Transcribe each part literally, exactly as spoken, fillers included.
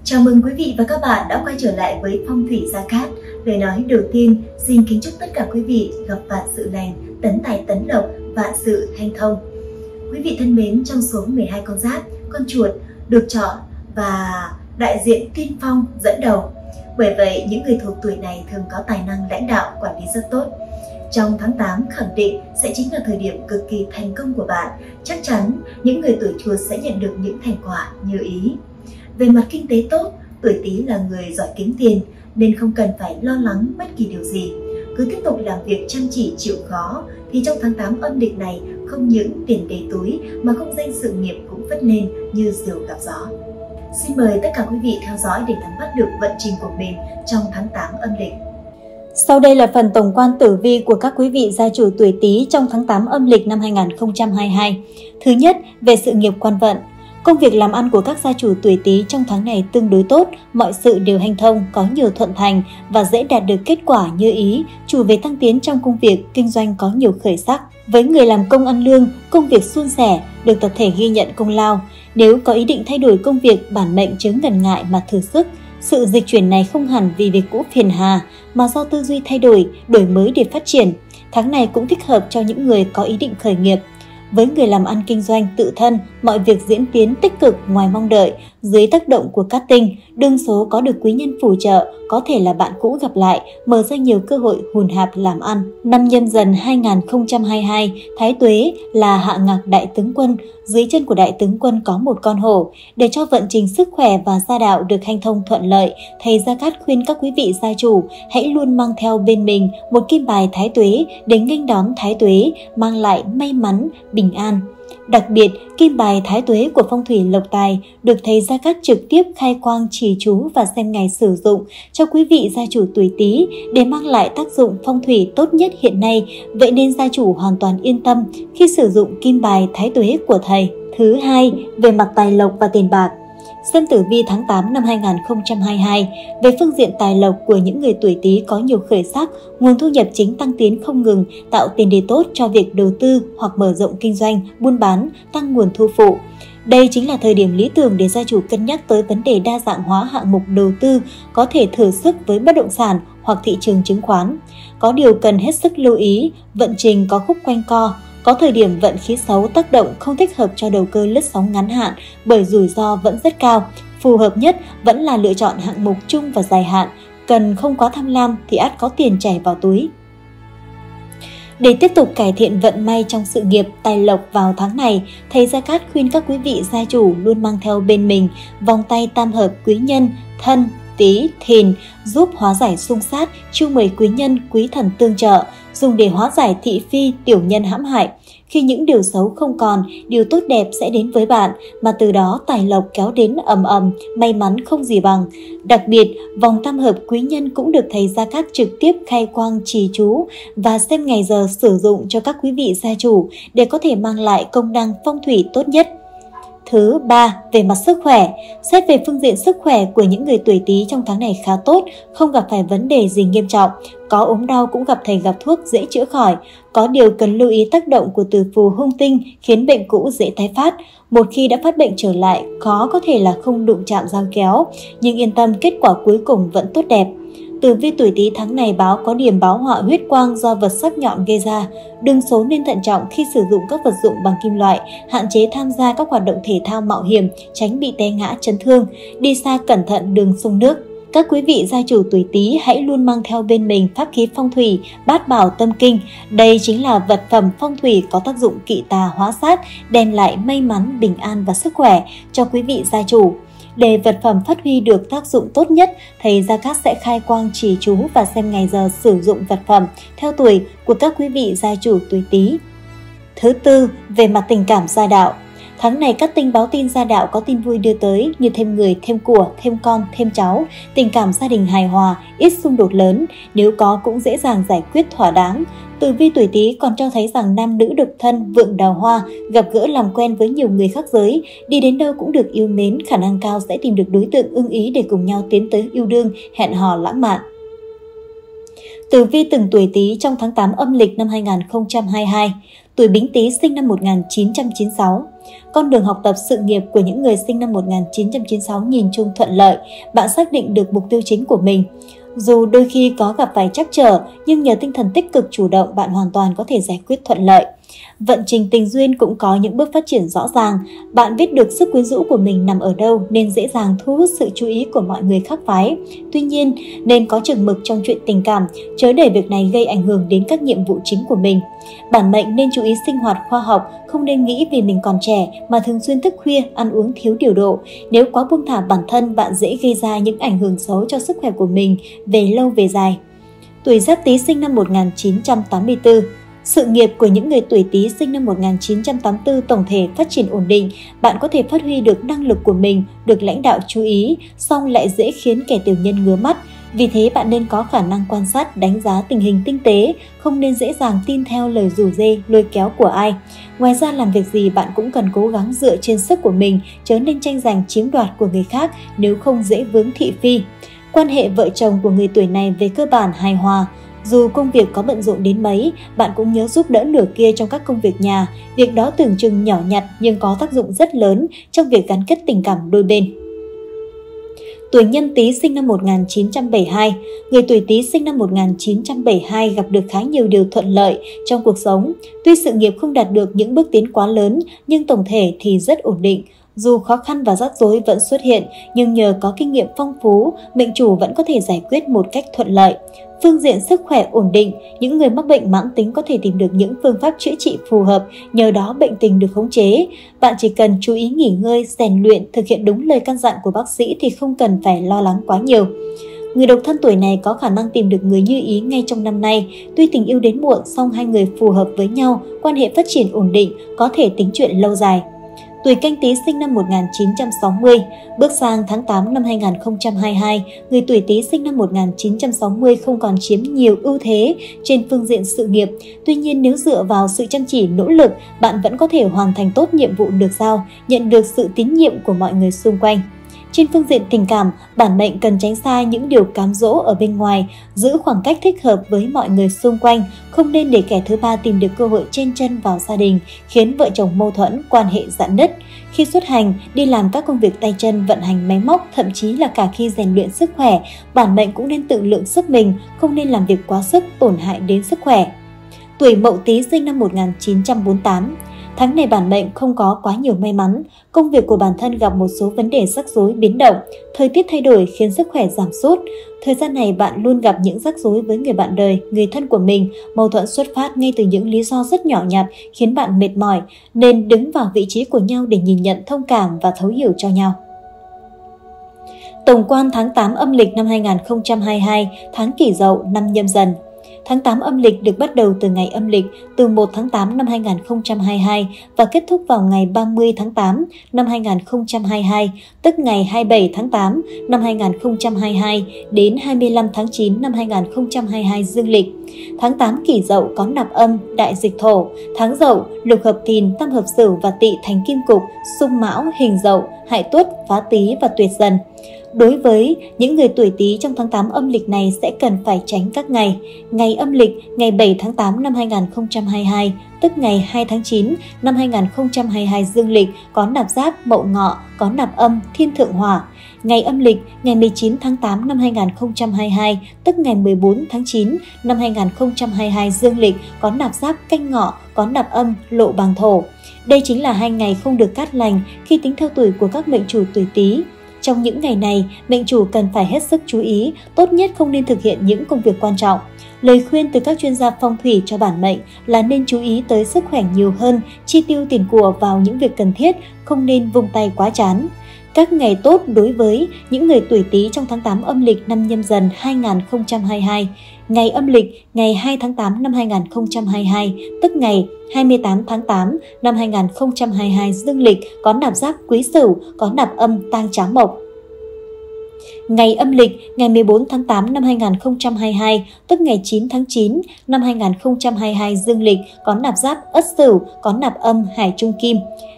Chào mừng quý vị và các bạn đã quay trở lại với Phong thủy Gia Cát. Lời nói đầu tiên xin kính chúc tất cả quý vị gặp vạn sự lành, tấn tài tấn lộc, vạn sự hanh thông. Quý vị thân mến, trong số mười hai con giáp, con chuột được chọn và đại diện tiên phong dẫn đầu. Bởi vậy, những người thuộc tuổi này thường có tài năng lãnh đạo, quản lý rất tốt. Trong tháng tám khẳng định sẽ chính là thời điểm cực kỳ thành công của bạn. Chắc chắn những người tuổi chuột sẽ nhận được những thành quả như ý. Về mặt kinh tế tốt, tuổi Tý là người giỏi kiếm tiền nên không cần phải lo lắng bất kỳ điều gì. Cứ tiếp tục làm việc chăm chỉ chịu khó thì trong tháng tám âm lịch này không những tiền đầy túi mà công danh sự nghiệp cũng phất lên như diều gặp gió. Xin mời tất cả quý vị theo dõi để nắm bắt được vận trình của mình trong tháng tám âm lịch. Sau đây là phần tổng quan tử vi của các quý vị gia chủ tuổi Tý trong tháng tám âm lịch năm hai nghìn không trăm hai mươi hai. Thứ nhất, về sự nghiệp quan vận. Công việc làm ăn của các gia chủ tuổi Tý trong tháng này tương đối tốt, mọi sự đều hanh thông, có nhiều thuận thành và dễ đạt được kết quả như ý, chủ về tăng tiến trong công việc, kinh doanh có nhiều khởi sắc. Với người làm công ăn lương, công việc suôn sẻ, được tập thể ghi nhận công lao. Nếu có ý định thay đổi công việc, bản mệnh chớ ngần ngại mà thử sức. Sự dịch chuyển này không hẳn vì việc cũ phiền hà, mà do tư duy thay đổi, đổi mới để phát triển. Tháng này cũng thích hợp cho những người có ý định khởi nghiệp. Với người làm ăn kinh doanh tự thân, mọi việc diễn tiến tích cực ngoài mong đợi. Dưới tác động của cát tinh, đương số có được quý nhân phù trợ, có thể là bạn cũ gặp lại, mở ra nhiều cơ hội hùn hạp làm ăn. Năm Nhâm Dần hai nghìn không trăm hai mươi hai, Thái Tuế là hạ ngạc đại tướng quân, dưới chân của đại tướng quân có một con hổ. Để cho vận trình sức khỏe và gia đạo được hanh thông thuận lợi, thầy Gia Cát khuyên các quý vị gia chủ hãy luôn mang theo bên mình một kim bài Thái Tuế để nghênh đón Thái Tuế, mang lại may mắn, bình an. Đặc biệt, kim bài Thái Tuế của phong thủy lộc tài được thầy Gia Cát trực tiếp khai quang chỉ chú và xem ngày sử dụng cho quý vị gia chủ tuổi Tý để mang lại tác dụng phong thủy tốt nhất hiện nay, vậy nên gia chủ hoàn toàn yên tâm khi sử dụng kim bài Thái Tuế của thầy. Thứ hai, về mặt tài lộc và tiền bạc. Xem tử vi tháng tám năm hai nghìn không trăm hai mươi hai, về phương diện tài lộc của những người tuổi Tý có nhiều khởi sắc, nguồn thu nhập chính tăng tiến không ngừng, tạo tiền đề tốt cho việc đầu tư hoặc mở rộng kinh doanh, buôn bán, tăng nguồn thu phụ. Đây chính là thời điểm lý tưởng để gia chủ cân nhắc tới vấn đề đa dạng hóa hạng mục đầu tư, có thể thử sức với bất động sản hoặc thị trường chứng khoán. Có điều cần hết sức lưu ý, vận trình có khúc quanh co. Có thời điểm vận khí xấu tác động không thích hợp cho đầu cơ lướt sóng ngắn hạn bởi rủi ro vẫn rất cao. Phù hợp nhất vẫn là lựa chọn hạng mục chung và dài hạn, cần không quá tham lam thì ắt có tiền chảy vào túi. Để tiếp tục cải thiện vận may trong sự nghiệp, tài lộc vào tháng này, thầy Gia Cát khuyên các quý vị gia chủ luôn mang theo bên mình vòng tay tam hợp quý nhân, thân, Tý, Thìn, giúp hóa giải xung sát, chiêu mời quý nhân, quý thần tương trợ, dùng để hóa giải thị phi, tiểu nhân hãm hại. Khi những điều xấu không còn, điều tốt đẹp sẽ đến với bạn, mà từ đó tài lộc kéo đến ầm ầm, may mắn không gì bằng. Đặc biệt, vòng tam hợp quý nhân cũng được thầy Gia Cát trực tiếp khai quang trì chú và xem ngày giờ sử dụng cho các quý vị gia chủ để có thể mang lại công năng phong thủy tốt nhất. Thứ ba, về mặt sức khỏe. Xét về phương diện sức khỏe của những người tuổi Tý trong tháng này khá tốt, không gặp phải vấn đề gì nghiêm trọng. Có ốm đau cũng gặp thầy gặp thuốc dễ chữa khỏi. Có điều cần lưu ý tác động của tử phù hung tinh khiến bệnh cũ dễ tái phát. Một khi đã phát bệnh trở lại, khó có thể là không đụng chạm dao kéo, nhưng yên tâm kết quả cuối cùng vẫn tốt đẹp. Tử vi tuổi Tý tháng này báo có điểm báo họa huyết quang do vật sắc nhọn gây ra. Đương số nên thận trọng khi sử dụng các vật dụng bằng kim loại, hạn chế tham gia các hoạt động thể thao mạo hiểm, tránh bị té ngã chấn thương, đi xa cẩn thận đường sông nước. Các quý vị gia chủ tuổi Tý hãy luôn mang theo bên mình pháp khí phong thủy, bát bảo tâm kinh. Đây chính là vật phẩm phong thủy có tác dụng kỵ tà hóa sát, đem lại may mắn, bình an và sức khỏe cho quý vị gia chủ. Để vật phẩm phát huy được tác dụng tốt nhất, thầy Gia Cát sẽ khai quang chỉ chú và xem ngày giờ sử dụng vật phẩm theo tuổi của các quý vị gia chủ tuổi Tý. Thứ tư, về mặt tình cảm gia đạo. Tháng này các tinh báo tin gia đạo có tin vui đưa tới như thêm người, thêm của, thêm con, thêm cháu, tình cảm gia đình hài hòa, ít xung đột lớn, nếu có cũng dễ dàng giải quyết thỏa đáng. Tử vi tuổi Tý còn cho thấy rằng nam nữ độc thân, vượng đào hoa, gặp gỡ làm quen với nhiều người khác giới, đi đến đâu cũng được yêu mến, khả năng cao sẽ tìm được đối tượng ưng ý để cùng nhau tiến tới yêu đương, hẹn hò lãng mạn. Tử vi từng tuổi Tý trong tháng tám âm lịch năm hai nghìn không trăm hai mươi hai. Tuổi Bính Tý sinh năm một nghìn chín trăm chín mươi sáu. Con đường học tập sự nghiệp của những người sinh năm một nghìn chín trăm chín mươi sáu nhìn chung thuận lợi, bạn xác định được mục tiêu chính của mình. Dù đôi khi có gặp phải trắc trở, nhưng nhờ tinh thần tích cực chủ động, bạn hoàn toàn có thể giải quyết thuận lợi. Vận trình tình duyên cũng có những bước phát triển rõ ràng. Bạn biết được sức quyến rũ của mình nằm ở đâu nên dễ dàng thu hút sự chú ý của mọi người khác phái. Tuy nhiên, nên có chừng mực trong chuyện tình cảm, chớ để việc này gây ảnh hưởng đến các nhiệm vụ chính của mình. Bản mệnh nên chú ý sinh hoạt khoa học, không nên nghĩ vì mình còn trẻ mà thường xuyên thức khuya, ăn uống thiếu điều độ. Nếu quá buông thả bản thân, bạn dễ gây ra những ảnh hưởng xấu cho sức khỏe của mình về lâu về dài. Tuổi Giáp Tý sinh năm một nghìn chín trăm tám mươi tư. Sự nghiệp của những người tuổi Tý sinh năm một nghìn chín trăm tám mươi tư tổng thể phát triển ổn định, bạn có thể phát huy được năng lực của mình, được lãnh đạo chú ý, song lại dễ khiến kẻ tiểu nhân ngứa mắt. Vì thế bạn nên có khả năng quan sát, đánh giá tình hình tinh tế, không nên dễ dàng tin theo lời rủ rê, lôi kéo của ai. Ngoài ra làm việc gì bạn cũng cần cố gắng dựa trên sức của mình, chớ nên tranh giành chiếm đoạt của người khác, nếu không dễ vướng thị phi. Quan hệ vợ chồng của người tuổi này về cơ bản hài hòa. Dù công việc có bận rộn đến mấy, bạn cũng nhớ giúp đỡ nửa kia trong các công việc nhà. Việc đó tưởng chừng nhỏ nhặt nhưng có tác dụng rất lớn trong việc gắn kết tình cảm đôi bên. Tuổi Nhâm Tý sinh năm một nghìn chín trăm bảy mươi hai. Người tuổi Tý sinh năm một nghìn chín trăm bảy mươi hai gặp được khá nhiều điều thuận lợi trong cuộc sống. Tuy sự nghiệp không đạt được những bước tiến quá lớn, nhưng tổng thể thì rất ổn định. Dù khó khăn và rắc rối vẫn xuất hiện, nhưng nhờ có kinh nghiệm phong phú, mệnh chủ vẫn có thể giải quyết một cách thuận lợi. Phương diện sức khỏe ổn định, những người mắc bệnh mãn tính có thể tìm được những phương pháp chữa trị phù hợp, nhờ đó bệnh tình được khống chế. Bạn chỉ cần chú ý nghỉ ngơi, rèn luyện, thực hiện đúng lời căn dặn của bác sĩ thì không cần phải lo lắng quá nhiều. Người độc thân tuổi này có khả năng tìm được người như ý ngay trong năm nay. Tuy tình yêu đến muộn, song hai người phù hợp với nhau, quan hệ phát triển ổn định, có thể tính chuyện lâu dài. Tuổi Canh Tý sinh năm một nghìn chín trăm sáu mươi, bước sang tháng tám năm hai nghìn không trăm hai mươi hai, người tuổi Tý sinh năm một nghìn chín trăm sáu mươi không còn chiếm nhiều ưu thế trên phương diện sự nghiệp. Tuy nhiên nếu dựa vào sự chăm chỉ nỗ lực, bạn vẫn có thể hoàn thành tốt nhiệm vụ được giao, nhận được sự tín nhiệm của mọi người xung quanh. Trên phương diện tình cảm, bản mệnh cần tránh xa những điều cám dỗ ở bên ngoài, giữ khoảng cách thích hợp với mọi người xung quanh, không nên để kẻ thứ ba tìm được cơ hội chen chân vào gia đình, khiến vợ chồng mâu thuẫn, quan hệ rạn nứt. Khi xuất hành, đi làm các công việc tay chân, vận hành máy móc, thậm chí là cả khi rèn luyện sức khỏe, bản mệnh cũng nên tự lượng sức mình, không nên làm việc quá sức tổn hại đến sức khỏe. Tuổi Mậu Tý sinh năm một nghìn chín trăm bốn mươi tám. Tháng này bản mệnh không có quá nhiều may mắn, công việc của bản thân gặp một số vấn đề rắc rối biến động, thời tiết thay đổi khiến sức khỏe giảm sút. Thời gian này bạn luôn gặp những rắc rối với người bạn đời, người thân của mình, mâu thuẫn xuất phát ngay từ những lý do rất nhỏ nhặt khiến bạn mệt mỏi, nên đứng vào vị trí của nhau để nhìn nhận, thông cảm và thấu hiểu cho nhau. Tổng quan tháng tám âm lịch năm hai nghìn không trăm hai mươi hai, tháng Kỷ Dậu, năm Nhâm Dần. Tháng tám âm lịch được bắt đầu từ ngày âm lịch từ một tháng tám năm hai nghìn không trăm hai mươi hai và kết thúc vào ngày ba mươi tháng tám năm hai nghìn không trăm hai mươi hai, tức ngày hai mươi bảy tháng tám năm hai nghìn không trăm hai mươi hai đến hai mươi lăm tháng chín năm hai nghìn không trăm hai mươi hai dương lịch. Tháng tám Kỷ Dậu có nạp âm, đại dịch thổ. Tháng Dậu, lục hợp Thìn, tam hợp Sửu và Tỵ thành kim cục, xung Mão, hình Dậu, hại Tuất, phá Tý và tuyệt Dần. Đối với những người tuổi Tý trong tháng tám âm lịch này sẽ cần phải tránh các ngày. Ngày âm lịch ngày bảy tháng tám năm hai nghìn không trăm hai mươi hai, tức ngày hai tháng chín năm hai nghìn không trăm hai mươi hai dương lịch có nạp Giáp, Mậu Ngọ, có nạp âm, thiên thượng hỏa. Ngày âm lịch ngày mười chín tháng tám năm hai nghìn không trăm hai mươi hai, tức ngày mười bốn tháng chín năm hai nghìn không trăm hai mươi hai dương lịch có nạp Giáp, Canh Ngọ, có nạp âm, lộ bàng thổ. Đây chính là hai ngày không được cát lành khi tính theo tuổi của các mệnh chủ tuổi Tý. Trong những ngày này, mệnh chủ cần phải hết sức chú ý, tốt nhất không nên thực hiện những công việc quan trọng. Lời khuyên từ các chuyên gia phong thủy cho bản mệnh là nên chú ý tới sức khỏe nhiều hơn, chi tiêu tiền của vào những việc cần thiết, không nên vung tay quá chán. Các ngày tốt đối với những người tuổi Tý trong tháng tám âm lịch năm Nhâm Dần hai nghìn không trăm hai mươi hai. Ngày âm lịch ngày hai tháng tám năm hai nghìn không trăm hai mươi hai, tức ngày hai mươi tám tháng tám năm hai nghìn không trăm hai mươi hai dương lịch có nạp Giáp, Quý Sửu, có nạp âm, tang Tráo Mộc. Ngày âm lịch ngày mười bốn tháng tám năm hai nghìn không trăm hai mươi hai, tức ngày chín tháng chín năm hai nghìn không trăm hai mươi hai dương lịch có nạp Giáp, Ất Sửu, có nạp âm, Hải Trung Kim.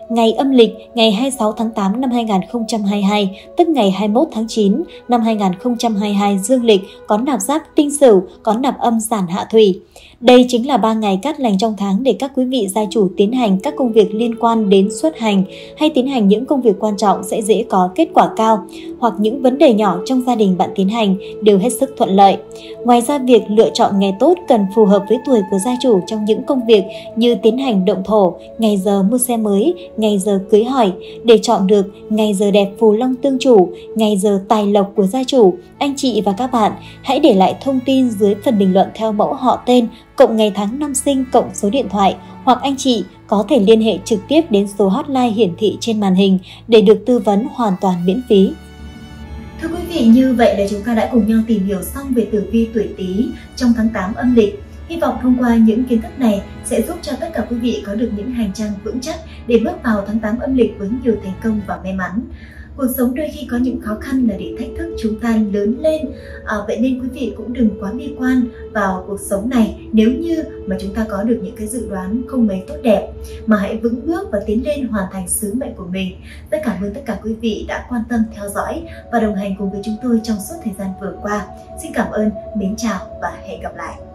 ngày âm lịch ngày hai mươi sáu tháng tám năm hai nghìn không trăm hai mươi hai, tức ngày hai mươi mốt tháng chín năm hai nghìn không trăm hai mươi hai dương lịch có nạp giáp Tinh Sửu, có nạp âm Sản Hạ Thủy. Đây chính là ba ngày cát lành trong tháng để các quý vị gia chủ tiến hành các công việc liên quan đến xuất hành hay tiến hành những công việc quan trọng sẽ dễ có kết quả cao, hoặc những vấn đề nhỏ trong gia đình bạn tiến hành đều hết sức thuận lợi. Ngoài ra, việc lựa chọn ngày tốt cần phù hợp với tuổi của gia chủ trong những công việc như tiến hành động thổ, ngày giờ mua xe mới, ngày giờ cưới hỏi. Để chọn được ngày giờ đẹp phù long tương chủ, ngày giờ tài lộc của gia chủ, anh chị và các bạn hãy để lại thông tin dưới phần bình luận theo mẫu họ tên, cộng ngày tháng năm sinh, cộng số điện thoại, hoặc anh chị có thể liên hệ trực tiếp đến số hotline hiển thị trên màn hình để được tư vấn hoàn toàn miễn phí. Thưa quý vị, như vậy là chúng ta đã cùng nhau tìm hiểu xong về tử vi tuổi Tý trong tháng tám âm lịch. Hy vọng thông qua những kiến thức này sẽ giúp cho tất cả quý vị có được những hành trang vững chắc để bước vào tháng tám âm lịch với nhiều thành công và may mắn. Cuộc sống đôi khi có những khó khăn là để thách thức chúng ta lớn lên, à, vậy nên quý vị cũng đừng quá bi quan vào cuộc sống này nếu như mà chúng ta có được những cái dự đoán không mấy tốt đẹp, mà hãy vững bước và tiến lên hoàn thành sứ mệnh của mình. Rất cảm ơn tất cả quý vị đã quan tâm theo dõi và đồng hành cùng với chúng tôi trong suốt thời gian vừa qua. Xin cảm ơn, mến chào và hẹn gặp lại.